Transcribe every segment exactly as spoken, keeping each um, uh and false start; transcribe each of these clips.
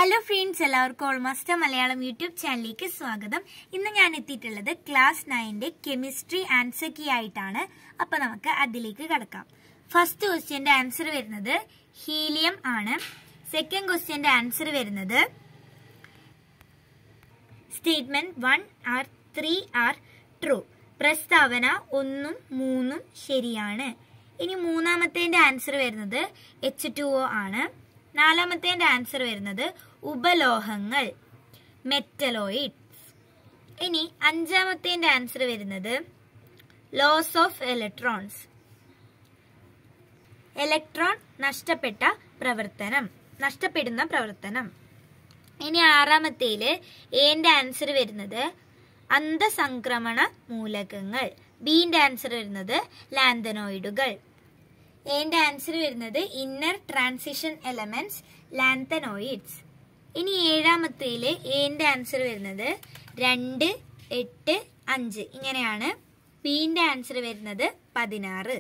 Hello friends, എല്ലാവർക്കും almost Malayalam YouTube ചാനലിലേക്ക് സ്വാഗതം. ഇന്ന് ഞാൻ എത്തിയിട്ടുള്ളത് ക്ലാസ് നയൻ്റെ കെമിസ്ട്രി ആൻസർ കീ ആയിട്ടാണ്. അപ്പോൾ നമുക്ക് അതിലേക്ക് കടക്കാം. ഫസ്റ്റ് ക്വസ്റ്റ്യൻ്റെ ആൻസർ വരുന്നത് ഹീലിയം ആണ്. സെക്കൻഡ് ക്വസ്റ്റ്യൻ്റെ ആൻസർ വരുന്നത് statement one are three are true. പ്രസ്താവന ഒന്നും മൂന്നും ശരിയാണ്. ഇനി മൂന്നാമത്തേന്റെ ആൻസർ വരുന്നത് എച്ച് ടു ഒ ആണ്. നാലാമത്തേന്റെ ആൻസർ വരുന്നത് ഉപലോഹങ്ങൾ, മെറ്റലോയിഡ്സ്. ഇനി അഞ്ചാമത്തേന്റെ ആൻസർ വരുന്നത് ലോസ് ഓഫ് ഇലക്ട്രോൺസ്, ഇലക്ട്രോൺ നഷ്ടപ്പെട്ട പ്രവർത്തനം നഷ്ടപ്പെടുന്ന പ്രവർത്തനം. ഇനി ആറാമത്തേല് എന്റെ ആൻസർ വരുന്നത് അന്തസംക്രമണ മൂലകങ്ങൾ. ബിന്റെ ആൻസർ വരുന്നത് ലാന്തനോയിഡുകൾ. എന്റെ ആൻസർ വരുന്നത് ഇന്നർ ട്രാൻസിഷൻ എലമെന്റ്സ്, ലാന്തനോയിഡ്സ്. ഇനി ഏഴാമത്തേല് എന്റെ ആൻസർ വരുന്നത് രണ്ട്, എട്ട്, അഞ്ച് ഇങ്ങനെയാണ്. ബിന്റെ ആൻസർ വരുന്നത് പതിനാറ്.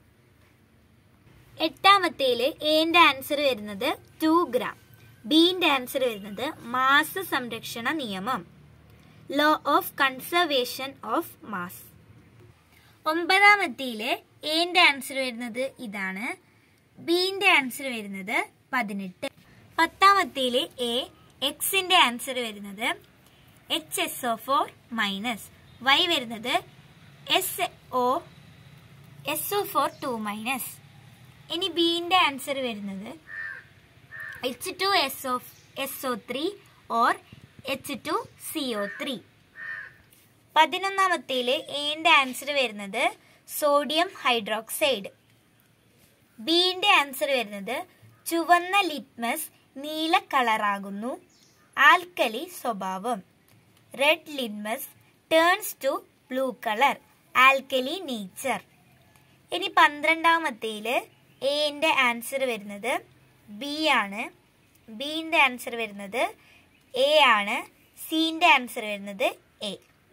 എട്ടാമത്തേല് എന്റെ ആൻസർ വരുന്നത് ടു ഗ്രാം. ബിന്റെ ആൻസർ വരുന്നത് മാസ് സംരക്ഷണ നിയമം, law of conservation of mass. ഒമ്പതാമത്തേല് എന്റെ ആൻസർ വരുന്നത് ഇതാണ്. ബിന്റെ ആൻസർ വരുന്നത് പതിനെട്ട്. പത്താമത്തേല് എ, എക്സിന്റെ ആൻസർ വരുന്നത് H S O four minus. Y വരുന്നത് S O S O four two minus. ഇനി ബിന്റെ ആൻസർ വരുന്നത് H two S O S O three or H two C O three. പതിനൊന്നാമത്തേല് എന്റെ ആൻസർ വരുന്നത് സോഡിയം ഹൈഡ്രോക്സൈഡ്. ബിന്റെ ആൻസർ വരുന്നത് ചുവന്ന litmus നീല കളറാകുന്നു, ആൽക്കലി സ്വഭാവം. Red litmus turns to blue colour, alkali nature. ഇനി പന്ത്രണ്ടാമത്തേല് എന്റെ ആൻസർ വരുന്നത് ബി ആണ്. ബിന്റെ ആൻസർ വരുന്നത് എ ആണ്. സിന്റെ ആൻസർ വരുന്നത് എ.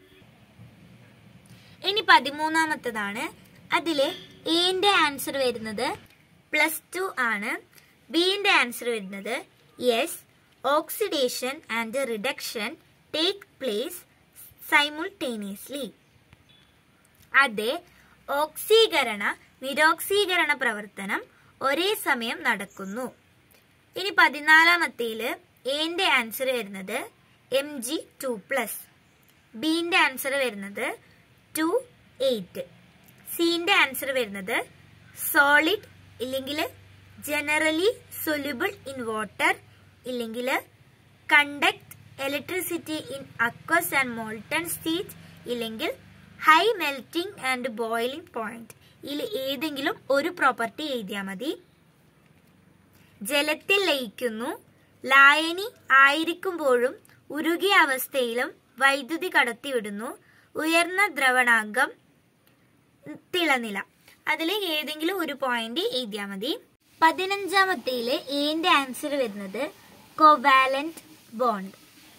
ഇനി പതിമൂന്നാമത്തതാണ്. അതില് എന്റെ ആൻസർ വരുന്നത് പ്ലസ് ടു ആണ്. ബിന്റെ ആൻസർ വരുന്നത് yes, oxidation and reduction take place simultaneously. അതെ, ഓക്സീകരണ നിരോക്സീകരണ പ്രവർത്തനം ഒരേ സമയം നടക്കുന്നു. ഇനി പതിനാലാമത്തേല് എന്റെ ആൻസർ വരുന്നത് എം ജി ടു പ്ലസ്. ബിന്റെ ആൻസർ വരുന്നത് ടു എയ്റ്റ്. സിന്റെ ആൻസർ വരുന്നത് സോളിഡ് ഇല്ലെങ്കിൽ ജനറലി സൊല്യൂബിൾ ഇൻ വാട്ടർ ഇല്ലെങ്കിൽ conduct electricity in aqueous and molten state ഇല്ലെങ്കിൽ high melting and boiling point. ഇതിൽ ഏതെങ്കിലും ഒരു പ്രോപ്പർട്ടി എഴുതിയാൽ മതി. ജലത്തിൽ ലയിക്കുന്നു, ലായനി ആയിരിക്കുമ്പോഴും ഉരുകിയ അവസ്ഥയിലും വൈദ്യുതി കടത്തിവിടുന്നു, ഉയർന്ന ദ്രവണാങ്കം, തിളനില. അതിൽ ഏതെങ്കിലും ഒരു പോയിന്റ് എഴുതിയാൽ മതി. പതിനഞ്ചാമത്തേല് എന്റെ ആൻസർ വരുന്നത് കോവാലന്റ് ബോണ്ട്,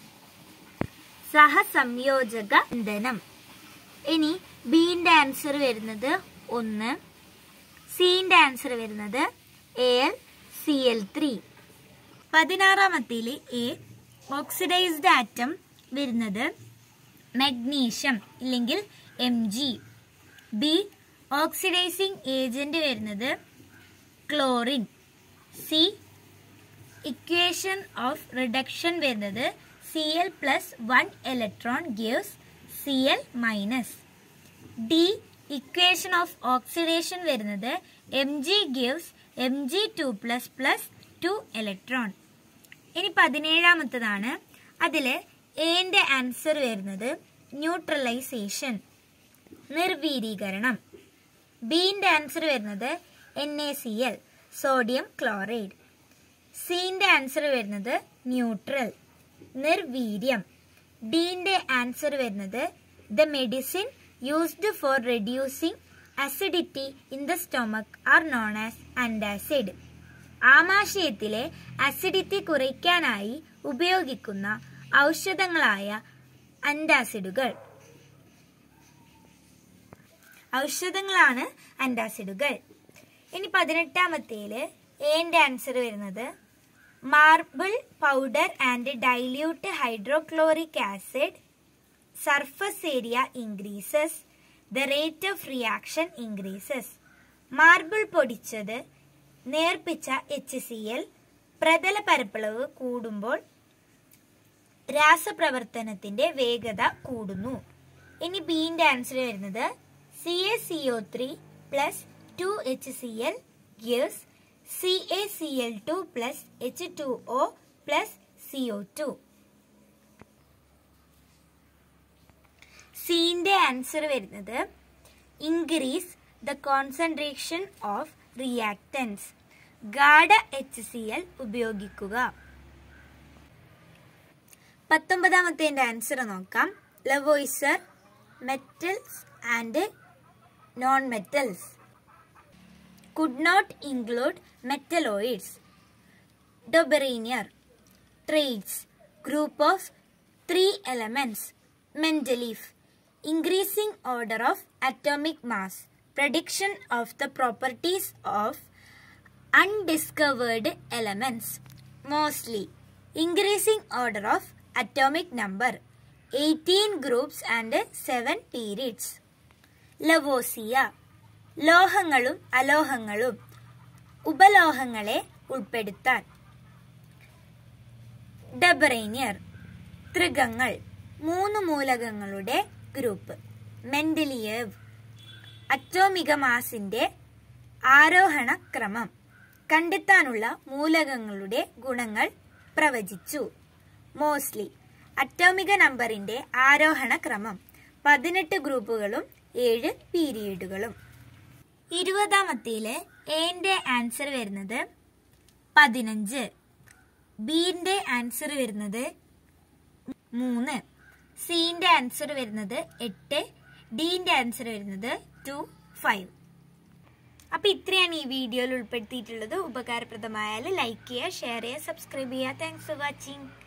സഹസംയോജക ബന്ധനം. ഇനി ബിന്റെ ആൻസർ വരുന്നത് ഒന്ന്. സിന്റെ ആൻസർ വരുന്നത് A L C L three. പതിനാറാമത്തേല് എ, ഓക്സിഡൈസ്ഡ് ആറ്റം വരുന്നത് മഗ്നീഷ്യം ഇല്ലെങ്കിൽ M G. B, oxidising agent വരുന്നത് chlorine. C, equation of reduction വരുന്നത് C L plus one electron gives C L minus. D, equation of oxidation വരുന്നത് M G gives M G two plus plus two electron. ഇനി പതിനേഴാമത്തതാണ്. അതില് എന്റെ answer വരുന്നത് neutralisation, നിർവീരീകരണം. ബിന്റെ ആൻസർ വരുന്നത് N A C L, sodium chloride. സിന്റെ ആൻസർ വരുന്നത് ന്യൂട്രൽ, നിർവീര്യം. ഡിന്റെ ആൻസർ വരുന്നത് the medicine used for reducing acidity in the stomach are known as antacid. ആമാശയത്തിലെ അസിഡിറ്റി കുറയ്ക്കാനായി ഉപയോഗിക്കുന്ന ഔഷധങ്ങളായ അന്റാസിഡുകൾ ഔഷധങ്ങളാണ് അന്റാസിഡുകൾ. ഇനി പതിനെട്ടാമത്തേല് എന്റെ ആൻസർ വരുന്നത് marble powder and dilute hydrochloric acid surface area increases, the rate of reaction increases. Marble പൊടിച്ചത് നേർപ്പിച്ച എച്ച് സി എൽ പ്രതല പരപ്പളവ് കൂടുമ്പോൾ രാസപ്രവർത്തനത്തിന്റെ വേഗത കൂടുന്നു. ഇനി ബിന്റെ ആൻസർ വരുന്നത് C A C O three plus two H C L gives C A C L two plus H two O plus C O two. സിന്റെ ആൻസർ വരുന്നത് increase the concentration of reactants. ഗാഢ H C L ഉപയോഗിക്കുക. പത്തൊമ്പതാമത്തെ answer നോക്കാം. Lavoisier metals and non metals could not include metalloids. Dobereiner traits group of three elements. Mendeleev increasing order of atomic mass. Prediction of the properties of undiscovered elements. Moseley increasing order of atomic number. eighteen groups and seven periods. Lavoisier ലോഹങ്ങളും അലോഹങ്ങളും ഉപലോഹങ്ങളെ ഉൾപ്പെടുത്താൻ. Dobereiner ത്രികങ്ങൾ മൂന്ന് മൂലകങ്ങളുടെ group. Mendeleev അറ്റോമിക മാസിന്റെ ആരോഹണ ക്രമം കണ്ടെത്താനുള്ള മൂലകങ്ങളുടെ ഗുണങ്ങൾ പ്രവചിച്ചു. മോസ്ലി അറ്റോമിക നമ്പറിന്റെ ആരോഹണ ക്രമം, പതിനെട്ട് ഗ്രൂപ്പുകളും ഏഴ് പീരിയഡുകളും. ഇരുപതാമത്തേല് എന്റെ ആൻസർ വരുന്നത് പതിനഞ്ച്, ബിന്റെ ആൻസർ വരുന്നത് മൂന്ന്, സിന്റെ ആൻസർ വരുന്നത് എട്ട്, ഡിന്റെ ആൻസർ വരുന്നത് ടു ഫൈവ്. അപ്പൊ ഇത്രയാണ് ഈ വീഡിയോയിൽ ഉൾപ്പെടുത്തിയിട്ടുള്ളത്. ഉപകാരപ്രദമായാൽ ലൈക്ക് ചെയ്യുക, ഷെയർ ചെയ്യുക, സബ്സ്ക്രൈബ് ചെയ്യുക. Thanks for watching.